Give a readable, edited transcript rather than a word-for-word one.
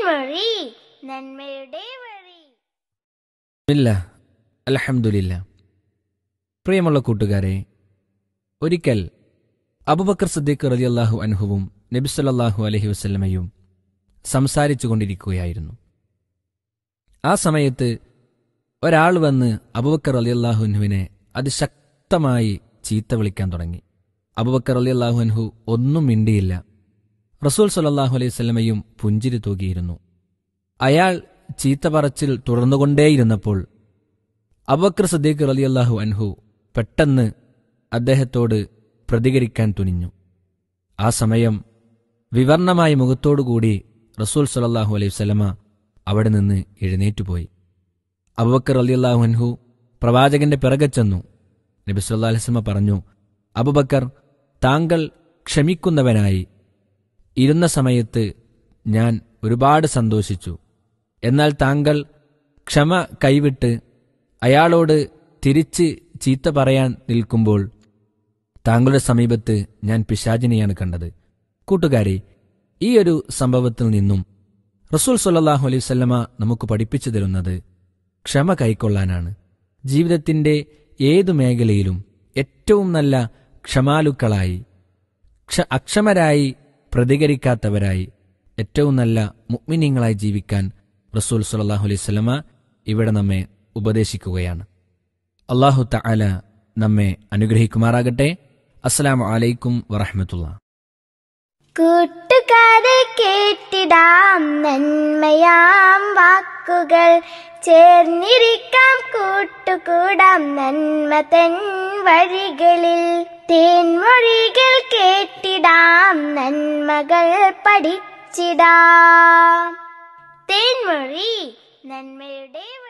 തേൻമൊഴി നന്മയുടെ വഴി. അൽഹംദുലില്ലാ. പ്രിയമുള്ള കൂട്ടുകാരെ, ഒരിക്കൽ അബൂബക്കർ സിദ്ദീഖ് റളിയല്ലാഹു അൻഹുവും നബി സല്ലല്ലാഹു അലൈഹി വസല്ലമയും സംസാരിച്ചു കൊണ്ടിരിക്കുകയായിരുന്നു. ആ സമയത്ത് ഒരാൾ വന്ന് അബൂബക്കർ റളിയല്ലാഹു അൻഹുവിനെ അതിശക്തമായി ചീത്ത വിളിക്കാൻ തുടങ്ങി. അബൂബക്കർ റളിയല്ലാഹു അൻഹു ഒന്നും മിണ്ടിയില്ല. റസൂൽ സല്ലല്ലാഹു അലൈഹി വസല്ലമയും പുഞ്ചിരി തൂകിയിരുന്നു. അയാൾ ചീത്ത പറച്ചിൽ തുടർന്നുകൊണ്ടേയിരുന്നപ്പോൾ അബൂബക്കർ സിദ്ദീഖ് റളിയല്ലാഹു അൻഹു പെട്ടെന്ന് അദ്ദേഹത്തോട് പ്രതികരിക്കാൻ തുനിഞ്ഞു. ആ സമയം വിവർണമായ മുഖത്തോടുകൂടി റസൂൽ സല്ലല്ലാഹു അലൈഹി വസല്ലമ അവിടെ നിന്ന് എഴുന്നേറ്റുപോയി. അബൂബക്കർ റളിയല്ലാഹു അൻഹു പ്രവാചകന്റെ പിറകെ ചെന്നു. നബി സല്ലല്ലാഹു അലൈഹി വസല്ലമ പറഞ്ഞു, അബൂബക്കർ, താങ്കൾ ക്ഷമിക്കുന്നവനായി ഇരുന്ന സമയത്ത് ഞാൻ ഒരുപാട് സന്തോഷിച്ചു. എന്നാൽ താങ്കൾ ക്ഷമ കൈവിട്ട് അയാളോട് തിരിച്ച് ചീത്ത പറയാൻ നിൽക്കുമ്പോൾ താങ്കളുടെ സമീപത്ത് ഞാൻ പിശാചിനെയാണ് കണ്ടത്. കൂട്ടുകാരെ, ഈ ഒരു സംഭവത്തിൽ നിന്നും റസൂൽ സല്ലല്ലാഹു അലൈഹി വസല്ലമ നമുക്ക് പഠിപ്പിച്ചു തരുന്നത് ക്ഷമ കൈക്കൊള്ളാനാണ്. ജീവിതത്തിന്റെ ഏതു മേഖലയിലും ഏറ്റവും നല്ല ക്ഷമാലുക്കളായി, അക്ഷമരായി പ്രതികരിക്കാത്തവരായി, ഏറ്റവും നല്ല മുഅ്മിനീങ്ങളായി ജീവിക്കാൻ റസൂൽ സല്ലല്ലാഹു അലൈഹി വസല്ലമ ഇവിടെ നമ്മെ ഉപദേശിക്കുകയാണ്. അല്ലാഹു തആല നമ്മെ അനുഗ്രഹിക്കുമാറാകട്ടെ. അസ്സലാമു അലൈക്കും വറഹ്മത്തുള്ളാഹി. കൂട്ടുകാരെ കേട്ടിടാം നന്മയാം വാക്കുകൾ, ചേർന്നിരിക്കാം കൂട്ടുകൂടാം നന്മ തൻ വഴികളിൽ. തേൻമൊഴികൾ കേട്ടിടാം നന്മകൾ പഠിച്ചിടാം. തേൻമൊഴി നന്മയുടെ